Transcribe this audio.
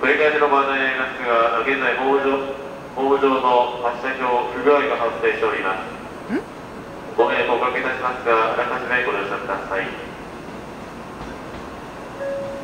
繰り返しのご案内になりますが、現在ホーム上の発射表不具合が発生しております。ご迷惑をおかけいたしますが、あらかじめご了承ください。